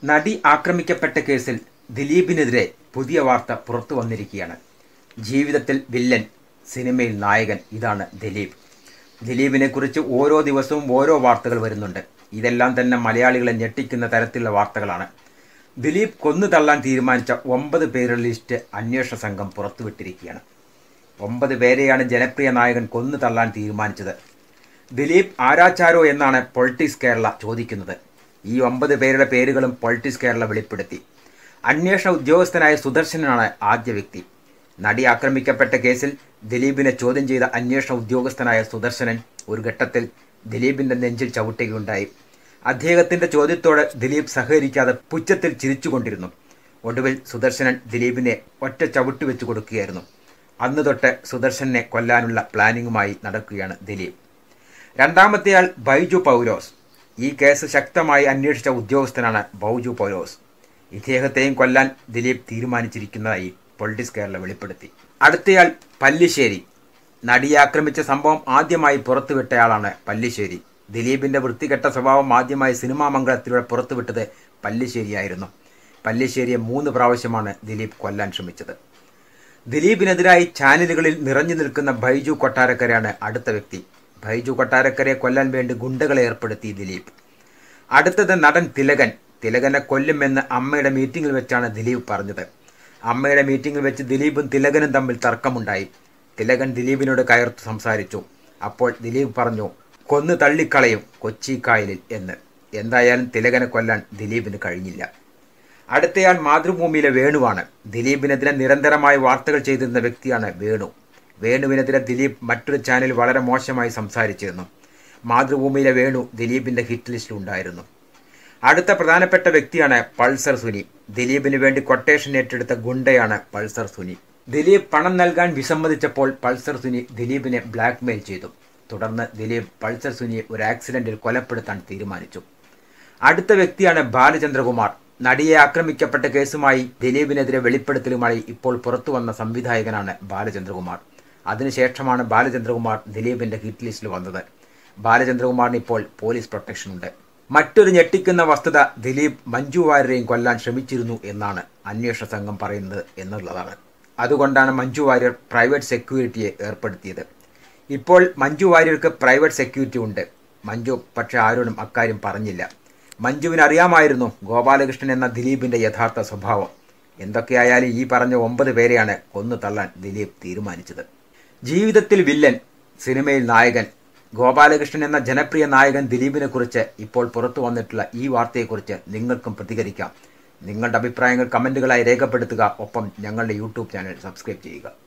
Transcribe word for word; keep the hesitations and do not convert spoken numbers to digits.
നടി ആക്രമിക്കപ്പെട്ട കേസിൽ ദിലീപിനെതിരെ പുതിയ വാർത്ത പുറത്തു വന്നിരിക്കുകയാണ്. ജീവിതത്തിൽ വില്ലൻ, സിനിമയിൽ നായകൻ, ഇതാണ് ദിലീപ്. ദിലീപിനെ കുറിച്ച് ഓരോ ദിവസവും ഓരോ വാർത്തകൾ വരുന്നുണ്ട്. ഇതെല്ലാം തന്നെ മലയാളികളെ ഞെട്ടിക്കുന്ന തരത്തിലുള്ള വാർത്തകളാണ്. ദിലീപ് കൊന്നു തള്ളാൻ തീരുമാനിച്ച ഒമ്പത് പേരുടെ ലിസ്റ്റ് അന്വേഷണ സംഘം പുറത്തുവിട്ടിരിക്കുകയാണ്. ഒമ്പത് പേരെയാണ് ജനപ്രിയ നായകൻ കൊന്നു തള്ളാൻ തീരുമാനിച്ചത്. ദിലീപ് ആരാച്ചാരോ എന്നാണ് പൊളിറ്റിക്സ് കേരള ചോദിക്കുന്നത്. ഈ ഒമ്പത് പേരുടെ പേരുകളും പൊളിറ്റിക്സ് കേരള വെളിപ്പെടുത്തി. അന്വേഷണ ഉദ്യോഗസ്ഥനായ സുദർശനാണ് ആദ്യ വ്യക്തി. നടി ആക്രമിക്കപ്പെട്ട കേസിൽ ദിലീപിനെ ചോദ്യം ചെയ്ത അന്വേഷണ ഉദ്യോഗസ്ഥനായ സുദർശനൻ ഒരു ഘട്ടത്തിൽ ദിലീപിന്റെ നെഞ്ചിൽ ചവിട്ടുകയുണ്ടായി. അദ്ദേഹത്തിന്റെ ചോദ്യത്തോട് ദിലീപ് സഹകരിക്കാതെ പുച്ഛത്തിൽ ചിരിച്ചുകൊണ്ടിരുന്നു. ഒടുവിൽ സുദർശനൻ ദിലീപിനെ ഒറ്റ ചവിട്ട് വെച്ച് കൊടുക്കുകയായിരുന്നു. അന്ന് തൊട്ട് സുദർശനെ കൊല്ലാനുള്ള പ്ലാനിങ്ങുമായി നടക്കുകയാണ് ദിലീപ്. രണ്ടാമത്തെയാൾ ബൈജു പൗലോസ്. ഈ കേസ് ശക്തമായി അന്വേഷിച്ച ഉദ്യോഗസ്ഥനാണ് ബൈജു പൗലോസ്. ഇദ്ദേഹത്തെയും കൊല്ലാൻ ദിലീപ് തീരുമാനിച്ചിരിക്കുന്നതായി പൊളിറ്റിക്സ് കേരള വെളിപ്പെടുത്തി. അടുത്തയാൾ പല്ലിശ്ശേരി. നടിയെ ആക്രമിച്ച സംഭവം ആദ്യമായി പുറത്തുവിട്ടയാളാണ് പല്ലിശ്ശേരി. ദിലീപിന്റെ വൃത്തികെട്ട സ്വഭാവം ആദ്യമായി സിനിമാ മംഗളത്തിലൂടെ പുറത്തുവിട്ടത് പല്ലിശ്ശേരിയായിരുന്നു. പല്ലിശ്ശേരിയെ മൂന്ന് പ്രാവശ്യമാണ് ദിലീപ് കൊല്ലാൻ ശ്രമിച്ചത്. ദിലീപിനെതിരായി ചാനലുകളിൽ നിറഞ്ഞു നിൽക്കുന്ന ബൈജു കൊട്ടാരക്കരയാണ് അടുത്ത വ്യക്തി. ബൈജു കൊട്ടാരക്കരയെ കൊല്ലാൻ വേണ്ടി ഗുണ്ടകളെ ഏർപ്പെടുത്തി ദിലീപ്. അടുത്തത് നടൻ തിലകൻ. തിലകനെ കൊല്ലുമെന്ന് അമ്മയുടെ മീറ്റിംഗിൽ വെച്ചാണ് ദിലീപ് പറഞ്ഞത്. അമ്മയുടെ മീറ്റിംഗിൽ വെച്ച് ദിലീപും തിലകനും തമ്മിൽ തർക്കമുണ്ടായി. തിലകൻ ദിലീപിനോട് കയർത്തു സംസാരിച്ചു. അപ്പോൾ ദിലീപ് പറഞ്ഞു, കൊന്നു തള്ളിക്കളയും കൊച്ചിക്കായലിൽ എന്ന്. എന്തായാലും തിലകനെ കൊല്ലാൻ ദിലീപിന് കഴിഞ്ഞില്ല. അടുത്തയാൾ മാതൃഭൂമിയിലെ വേണുവാണ്. ദിലീപിനെതിരെ നിരന്തരമായി വാർത്തകൾ ചെയ്തിരുന്ന വ്യക്തിയാണ് വേണു. വേണുവിനെതിരെ ദിലീപ് മറ്റൊരു ചാനൽ വളരെ മോശമായി സംസാരിച്ചിരുന്നു. മാതൃഭൂമിയിലെ വേണു ദിലീപിന്റെ ഹിറ്റ് ലിസ്റ്റിലുണ്ടായിരുന്നു. അടുത്ത പ്രധാനപ്പെട്ട വ്യക്തിയാണ് പൾസർ സുനി. ദിലീപിന് വേണ്ടി കൊട്ടേഷൻ ഏറ്റെടുത്ത ഗുണ്ടയാണ് പൾസർ സുനി. ദിലീപ് പണം നൽകാൻ വിസമ്മതിച്ചപ്പോൾ പൾസർ സുനി ദിലീപിനെ ബ്ലാക്ക്മെയിൽ ചെയ്തു. തുടർന്ന് ദിലീപ് പൾസർ സുനിയെ ഒരു ആക്സിഡന്റിൽ കൊലപ്പെടുത്താൻ തീരുമാനിച്ചു. അടുത്ത വ്യക്തിയാണ് ബാലചന്ദ്രകുമാർ. നടിയെ ആക്രമിക്കപ്പെട്ട കേസുമായി ദിലീപിനെതിരെ വെളിപ്പെടുത്തലുമായി ഇപ്പോൾ പുറത്തു വന്ന സംവിധായകനാണ് ബാലചന്ദ്രകുമാർ. അതിനുശേഷമാണ് ബാലചന്ദ്രകുമാർ ദിലീപിന്റെ ഹിറ്റ് ലിസ്റ്റിൽ വന്നത്. ബാലചന്ദ്രകുമാറിന് ഇപ്പോൾ പോലീസ് പ്രൊട്ടക്ഷൻ ഉണ്ട്. മറ്റൊരു ഞെട്ടിക്കുന്ന വസ്തുത, ദിലീപ് മഞ്ജു വാര്യരെയും കൊല്ലാൻ ശ്രമിച്ചിരുന്നു എന്നാണ് അന്വേഷണ സംഘം പറയുന്നത് എന്നുള്ളതാണ്. അതുകൊണ്ടാണ് മഞ്ജു വാര്യർ പ്രൈവറ്റ് സെക്യൂരിറ്റിയെ ഏർപ്പെടുത്തിയത്. ഇപ്പോൾ മഞ്ജു വാര്യർക്ക് പ്രൈവറ്റ് സെക്യൂരിറ്റി ഉണ്ട്. മഞ്ജു പക്ഷെ ആരോടും അക്കാര്യം പറഞ്ഞില്ല. മഞ്ജുവിന് അറിയാമായിരുന്നു ഗോപാലകൃഷ്ണൻ എന്ന ദിലീപിന്റെ യഥാർത്ഥ സ്വഭാവം. എന്തൊക്കെയായാലും ഈ പറഞ്ഞ ഒമ്പത് പേരെയാണ് കൊന്നു തള്ളാൻ ദിലീപ് തീരുമാനിച്ചത്. ജീവിതത്തിൽ വില്ലൻ, സിനിമയിൽ നായകൻ. ഗോപാലകൃഷ്ണൻ എന്ന ജനപ്രിയ നായകൻ ദിലീപിനെ കുറിച്ച് ഇപ്പോൾ പുറത്തു വന്നിട്ടുള്ള ഈ വാർത്തയെക്കുറിച്ച് നിങ്ങൾക്കും പ്രതികരിക്കാം. നിങ്ങളുടെ അഭിപ്രായങ്ങൾ കമന്റുകളായി രേഖപ്പെടുത്തുക. ഒപ്പം ഞങ്ങളുടെ യൂട്യൂബ് ചാനൽ സബ്സ്ക്രൈബ് ചെയ്യുക.